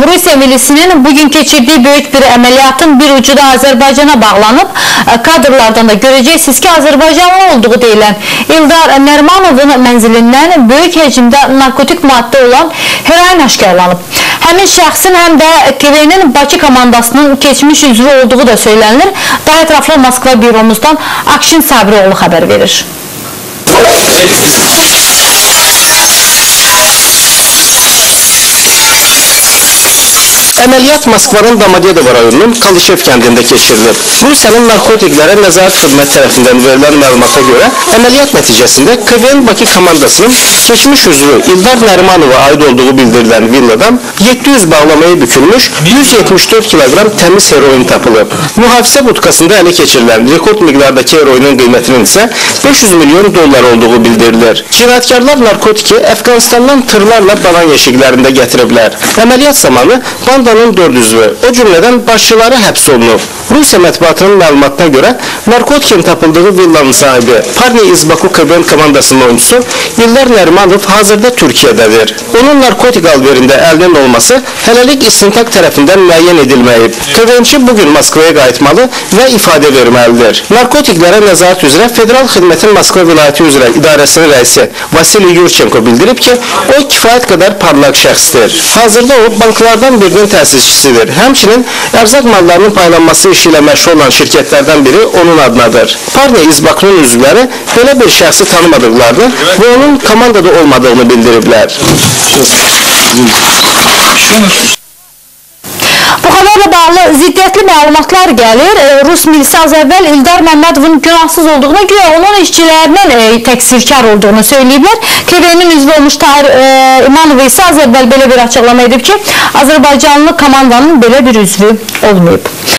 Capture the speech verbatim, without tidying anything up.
Rusiya milisinin bugün keçirdiği büyük bir əməliyyatın bir ucu da Azərbaycana bağlanıb. Kadrlardan da göreceksiniz ki Azərbaycanlı olduğu deyilən İldar Nərmanovun mənzilindən böyük həcmdə narkotik madde olan heroin aşkarlanıb. Həmin şəxsin həm də T V-nin Bakı komandasının keçmiş üzvü olduğu da söylənilir. Daha ətraflı Moskva büromuzdan Akşin Sabiroğlu xəbər verir. Əməliyyat Moskvanın Domodedovo rayonunun Kalışev kəndində keçirilib. Rusiyanın narkotiklərə nəzarət xidmət tərəfindən verilən məlumata görə əməliyyat nəticəsində K V N Bakı komandasının keçmiş üzvü İldar Nərmanova aid olduğu bildirilən villadan yeddi yüz bağlamaya bükülmüş yüz yetmiş dörd kiloqram təmiz heroin tapılıb. Mühafizə butkasında ələ keçirilən rekord miqdardakı heroinin qiymətinin isə beş yüz milyon dollar olduğu bildirilir. Cinayətkarlar narkotiki Əfqanistandan tırlarla banan yeşiklərində gətiriblər. Əməliyyat zamanı bandanın dörd üzvü, o cümlədən başçıları həbs olunub. Rusiya mətbuatının məlumatına görə narkotikin tapıldığı villanın sahibi Parni iz Baku K V N komandasının oyuncusu İldar Nərmanov hazırda Türkiyədədir. Onun narkotik alverində əldən olması hələlik istintaq tərəfindən müəyyən edilməyib. K V N-çi bugün Moskvaya qayıtmalı və ifadə verməlidir. Narkotiklərə nəzarət üzrə Federal Xidmətin Moskva vilayəti üzrə idarəsinin rəisi Vasiliy Yurchenko bildirib ki, o kifayət qədər parlaq şəxsdir. Hazırda o banklardan birinin təsisçisidir. Həmçinin ərzaq mallarının paylanması işi ilə məşğul olan şirkətlərdən biri onun adınadır. Parni iz Bakunun üzvləri belə bir şəxsi tanımadıqlarını və onun komandada olmadığını bildiriblər. Bu xəbərlə bağlı ziddiyyətli məlumatlar gəlir. Rus milisi az əvvəl İldar Məmmədovun günahsız olduğuna, güya onun işçilərinin e, təqsirkar olduğunu söyləyiblər. K V N-in üzvü olmuş Tahir e, İmanov isə az əvvəl belə bir açıqlama edib ki, Azərbaycanlı komandanın belə bir üzvü olmayıb.